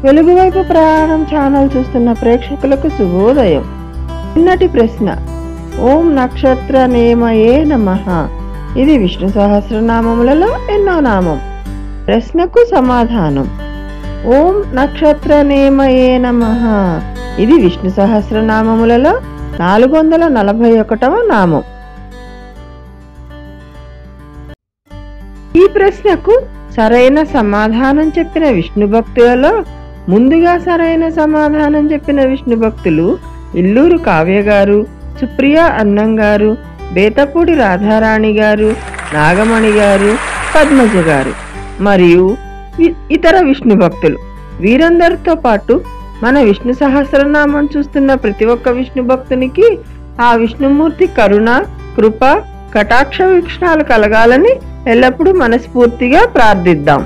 వెలుగువైపు ప్రయాణం ఛానల్ చూస్తున్న ప్రేక్షకులకు శుభోదయం. నిన్నటి ప్రశ్న ఓం నక్షత్ర నేమయే నమః. ఇది విష్ణు సహస్రనామములలో ఎన్నో నామం? ప్రశ్నకు సమాధానం ఓం నక్షత్ర నేమయే నమః. ఇది విష్ణు సహస్రనామములలో 441వ నామం. ఈ ప్రశ్నకు సరైన సమాధానం చెప్పిన విష్ణు భక్తులలో ముందుగా సరైన సమాధానం చెప్పిన విష్ణు భక్తులు ఇల్లూరు కావ్య గారు, సుప్రియ అన్నం గారు, బేతపూడి రాధారాణి గారు, నాగమణి గారు, పద్మజ గారు మరియు ఇతర విష్ణు భక్తులు. వీరందరితో పాటు మన విష్ణు సహస్రనామం చూస్తున్న ప్రతి ఒక్క విష్ణు భక్తునికి ఆ విష్ణుమూర్తి కరుణ, కృప, కటాక్ష వీక్షణాలు కలగాలని ఎల్లప్పుడూ మనస్ఫూర్తిగా ప్రార్థిద్దాం.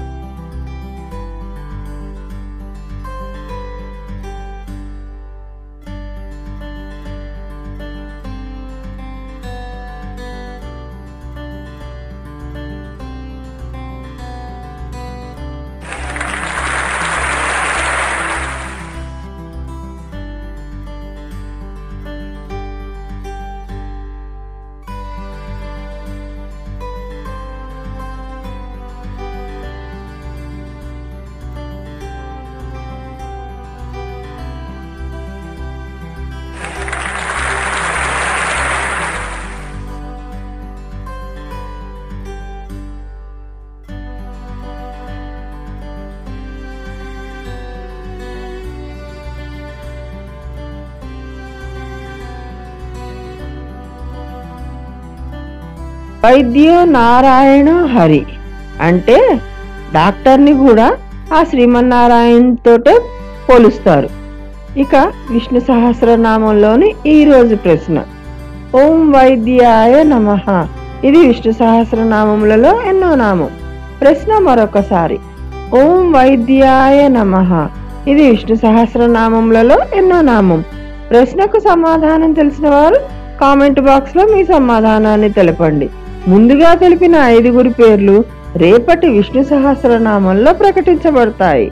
వైద్యో నారాయణ హరి అంటే డాక్టర్ని కూడా ఆ శ్రీమన్నారాయణతోటే పోలుస్తారు. ఇక విష్ణు సహస్రనామంలోని ఈ రోజు ప్రశ్న ఓం వైద్యాయ నమః. ఇది విష్ణు సహస్రనామములలో ఎన్నో నామం? ప్రశ్న మరొకసారి ఓం వైద్యాయ నమః. ఇది విష్ణు సహస్రనామములలో ఎన్నో నామం? ప్రశ్నకు సమాధానం తెలిసిన వారు కామెంట్ బాక్స్ లో మీ సమాధానాన్ని తెలపండి. ముందుగా తెలిపిన 5 పేర్లు రేపటి విష్ణు సహస్రనామంలో ప్రకటించబడతాయి.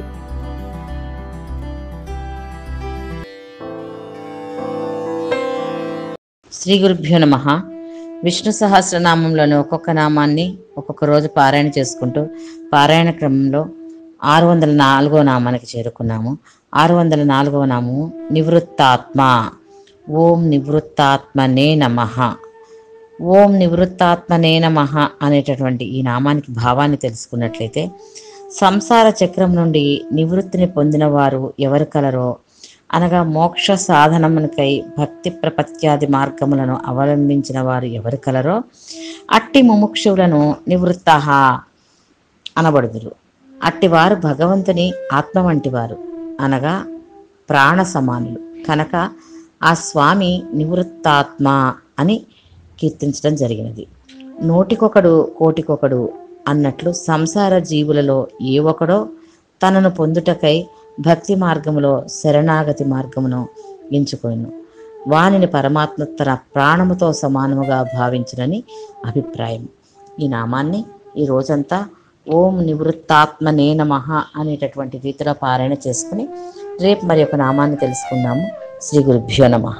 శ్రీ గురుభ్యో నమః. విష్ణు సహస్రనామంలోని ఒక్కొక్క నామాన్ని ఒక్కొక్క రోజు పారాయణ చేసుకుంటూ పారాయణ క్రమంలో 604వ నామానికి చేరుకున్నాము. 604వ నామము నివృత్తాత్మ. ఓం నివృత్తాత్మనే నమః. ఓం నివృత్తాత్మనే నమః అనేటటువంటి ఈ నామానికి భావాన్ని తెలుసుకున్నట్లయితే సంసార చక్రం నుండి నివృత్తిని పొందిన వారు ఎవరు కలరో అనగా మోక్ష సాధనమునకై భక్తి ప్రపత్యాది మార్గములను అవలంబించిన వారు ఎవరు కలరో అట్టి ముముక్షువులను నివృత్తః అనబడుదురు. అట్టివారు భగవంతుని ఆత్మ వంటివారు అనగా ప్రాణ సమానులు కనుక ఆ స్వామి నివృత్తాత్మ అని కీర్తించడం జరిగినది. నోటికొకడు కోటికొకడు అన్నట్లు సంసార జీవులలో ఏ ఒకడో తనను పొందుటకై భక్తి మార్గములో శరణాగతి మార్గమును ఎంచుకొను వానిని పరమాత్మ తన ప్రాణముతో సమానముగా భావించునని అభిప్రాయం. ఈ నామాన్ని ఈ రోజంతా ఓం నివృత్తాత్మనే నమః అనేటటువంటి రీతిలో పారాయణ చేసుకుని రేపు మరి ఒక నామాన్ని తెలుసుకుందాము. శ్రీ గురుభ్యో నమః.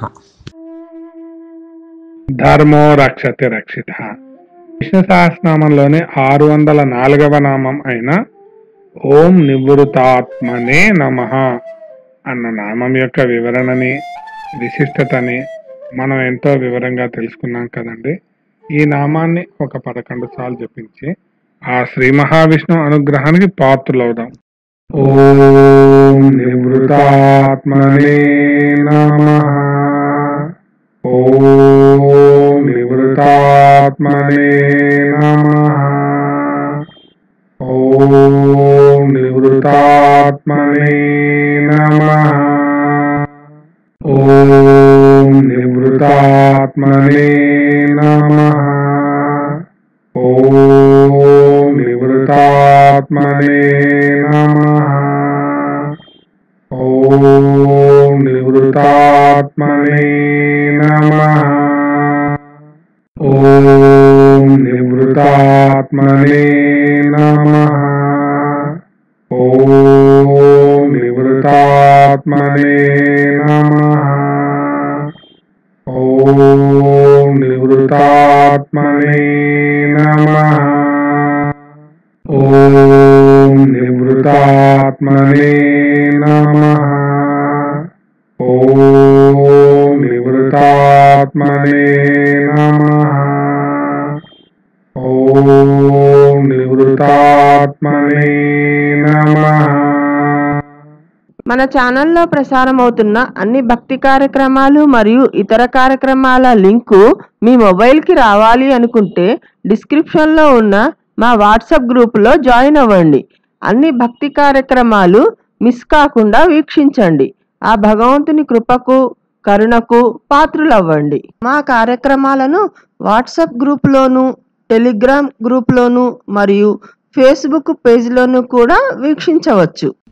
ధర్మో రక్షతి రక్షిత. విష్ణు సహస్రనామంలోని 604వ నామం అయిన ఓం నివృతాత్మనే నమః అన్న నామం యొక్క వివరణని, విశిష్టతని మనం ఎంతో వివరంగా తెలుసుకున్నాం కదండి. ఈ నామాన్ని ఒక 11 సార్లు జపించి ఆ శ్రీ మహావిష్ణు అనుగ్రహానికి పాత్రులవుదాం. ఓం నివృతాత్మనే నమః. ఓం నివృతాత్మనే నమః. ఓం నివృతాత్మనే నమః. ఓం నివృతాత్మనే నమః. ఓం నివృతాత్మనే నమః. ఓం నివృతాత్మనే నమః. ఓం నివృతాత్మనే నమః. ఓం నివృతాత్మనే नमः। ॐ निवृत्तात्मने नमः। ॐ निवृत्तात्मने नमः। ॐ निवृत्तात्मने नमः। ॐ निवृत्तात्मने नमः। మన ఛానల్లో ప్రసారమవుతున్న అన్ని భక్తి కార్యక్రమాలు మరియు ఇతర కార్యక్రమాల లింకు మీ మొబైల్కి రావాలి అనుకుంటే డిస్క్రిప్షన్లో ఉన్న మా వాట్సాప్ గ్రూపులో జాయిన్ అవ్వండి. అన్ని భక్తి కార్యక్రమాలు మిస్ కాకుండా వీక్షించండి. ఆ భగవంతుని కృపకు కరుణకు పాత్రులవ్వండి. మా కార్యక్రమాలను వాట్సాప్ గ్రూప్లోను, టెలిగ్రామ్ గ్రూప్లోను మరియు ఫేస్బుక్ పేజ్లోను కూడా వీక్షించవచ్చు.